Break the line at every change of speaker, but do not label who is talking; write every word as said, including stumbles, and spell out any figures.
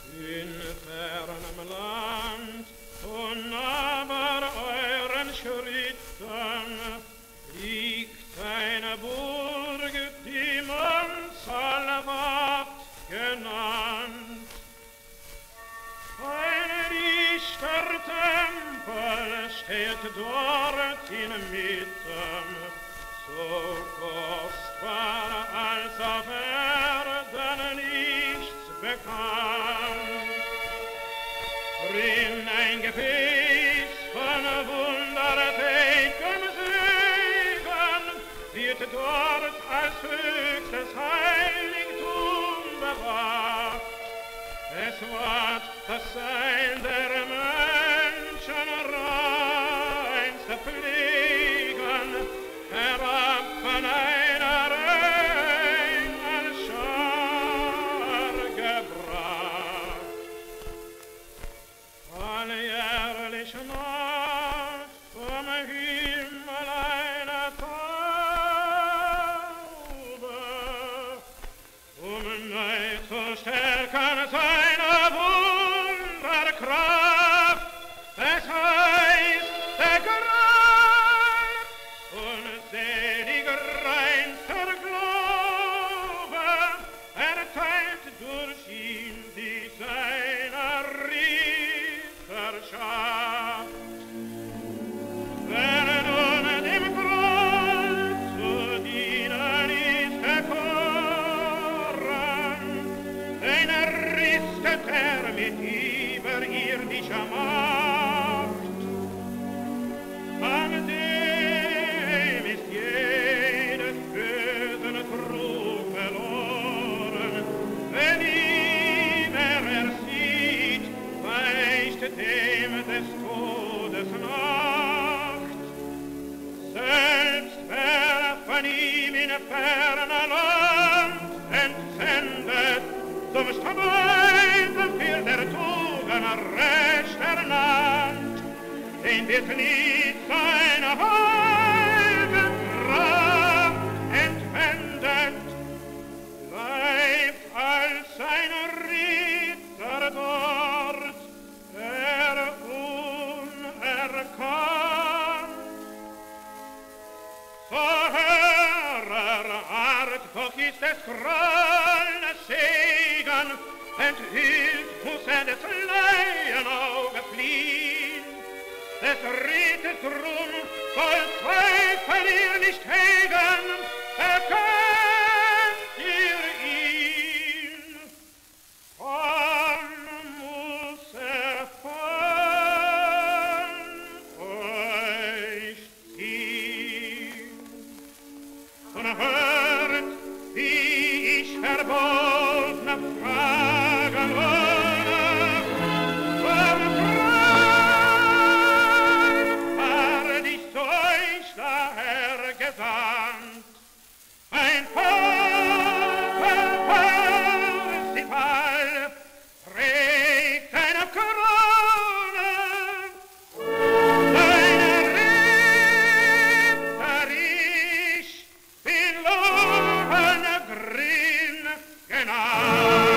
in fernem Land, unnahbar euren Schritten liegt eine Burg, die man Salvat genannt. Ein Richtertempel steht dort inmitten, so kostbar als auf Erden nichts bekannt. Drin ein Gefäß von wundertätigem Segen wird dort als höchstes Heiligtum bewahrt. Es wird das Sein der Menschen reinste Pflegen, herab von einer reinen Schar gebracht. Alljährlich Nacht vom Himmel eine Taube, um neu zu stärken seine Wunderkraft. Es heißt, der Grad unselig reinster Glaube erteilt durch ihn die seiner Ritterschaft. Wer nun dem Groll zu dienen ist erkoren, den erristet er mit überirdischer Macht. An dem ist jedes bösen Trug verloren, wenn ihn er ersieht, weicht dem des Todes Nacht. Selbst wer von ihm in ferner Land entsendet, zum Streiten für der Tugend Recht ernannt, den wird nie seine Heilgekraft entwendet, bleibt als ein Ritter dort, er unerkannt. So hörer Art, doch ist es grolles Segen, enthüllt muss er des Leyenauge fliehen. Des Rittes Ruhm soll Zweifel ihr nicht hegen, erkennt ihr ihn. Von muss er von euch ziehen. Und hört, wie ich verboten fragen würde, warum war dich zu euch daher gesandt? Ein Parsifal trägt eine Krone, deine Ritter, ich bin Lohengrin genannt.